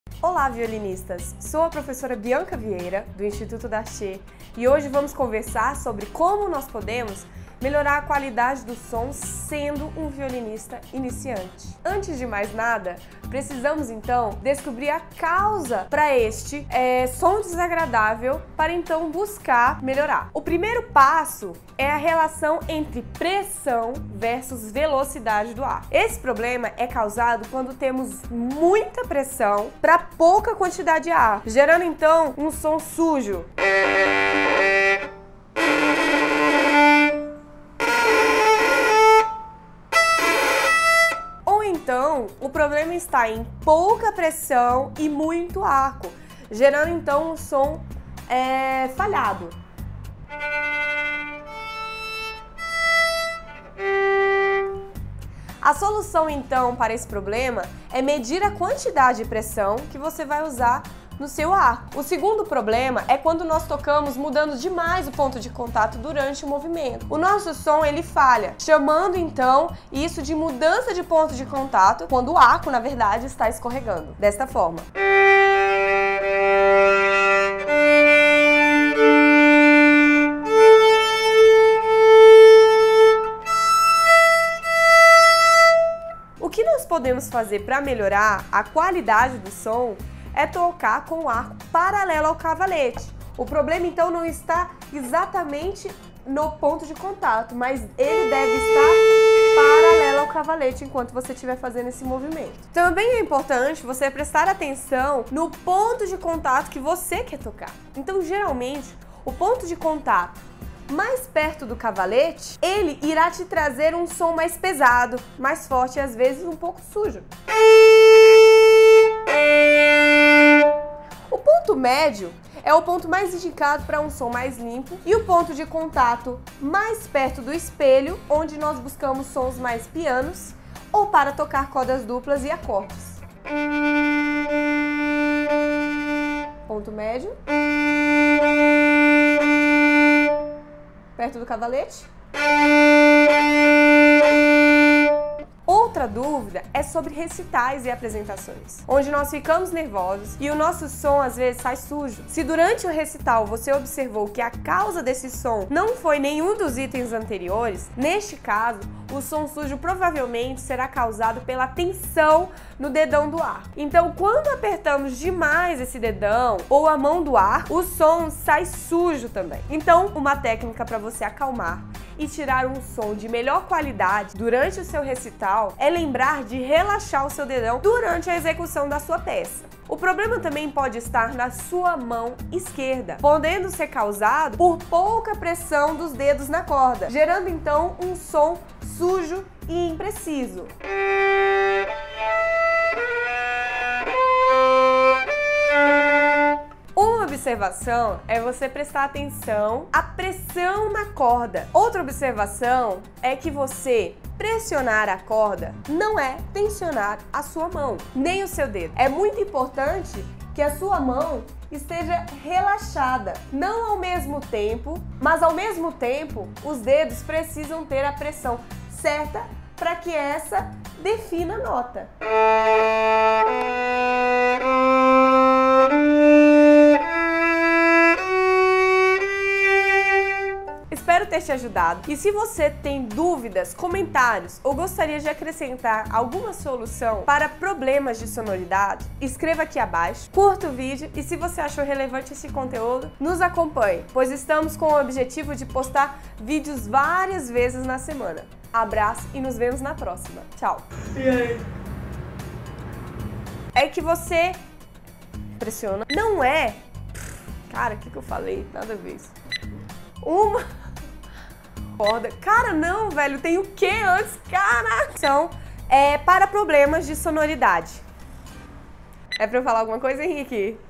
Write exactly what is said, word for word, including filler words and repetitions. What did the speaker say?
Olá, violinistas! Sou a professora Bianca Vieira, do Instituto Darché, e hoje vamos conversar sobre como nós podemos melhorar a qualidade do som sendo um violinista iniciante. Antes de mais nada, precisamos então descobrir a causa para este é, som desagradável para então buscar melhorar. O primeiro passo é a relação entre pressão versus velocidade do ar. Esse problema é causado quando temos muita pressão para pouca quantidade de ar, gerando então um som sujo. Então, o problema está em pouca pressão e muito arco, gerando então um som é, falhado. A solução então para esse problema é medir a quantidade de pressão que você vai usar no seu arco. O segundo problema é quando nós tocamos mudando demais o ponto de contato durante o movimento. O nosso som ele falha, chamando então isso de mudança de ponto de contato, quando o arco na verdade está escorregando. Desta forma. O que nós podemos fazer para melhorar a qualidade do som é tocar com o arco paralelo ao cavalete. O problema então não está exatamente no ponto de contato, mas ele deve estar paralelo ao cavalete enquanto você estiver fazendo esse movimento. Também é importante você prestar atenção no ponto de contato que você quer tocar. Então, geralmente, o ponto de contato mais perto do cavalete, ele irá te trazer um som mais pesado, mais forte e às vezes um pouco sujo. O ponto médio é o ponto mais indicado para um som mais limpo e o ponto de contato mais perto do espelho, onde nós buscamos sons mais pianos ou para tocar cordas duplas e acordes. Ponto médio. Perto do cavalete. Outra dúvida é sobre recitais e apresentações, onde nós ficamos nervosos e o nosso som às vezes sai sujo. Se durante o recital você observou que a causa desse som não foi nenhum dos itens anteriores, neste caso, o som sujo provavelmente será causado pela tensão no dedão do arco. Então, quando apertamos demais esse dedão ou a mão do arco, o som sai sujo também. Então, uma técnica para você acalmar e tirar um som de melhor qualidade durante o seu recital é lembrar de relaxar o seu dedão durante a execução da sua peça. O problema também pode estar na sua mão esquerda, podendo ser causado por pouca pressão dos dedos na corda, gerando então um som sujo e impreciso. Uma observação é você prestar atenção à pressão na corda. Outra observação é que você pressionar a corda não é tensionar a sua mão, nem o seu dedo. É muito importante que a sua mão esteja relaxada, não ao mesmo tempo, mas ao mesmo tempo os dedos precisam ter a pressão certa para que essa defina a nota. Espero ter te ajudado e se você tem dúvidas, comentários ou gostaria de acrescentar alguma solução para problemas de sonoridade, escreva aqui abaixo, curta o vídeo e se você achou relevante esse conteúdo, nos acompanhe, pois estamos com o objetivo de postar vídeos várias vezes na semana. Abraço e nos vemos na próxima. Tchau! E aí? É que você pressiona. Não é... Cara, o que, que eu falei? Nada a ver isso. Uma... corda. Cara, não, velho. Tem o que antes? Caraca! Então, é para problemas de sonoridade. É pra eu falar alguma coisa, Henrique?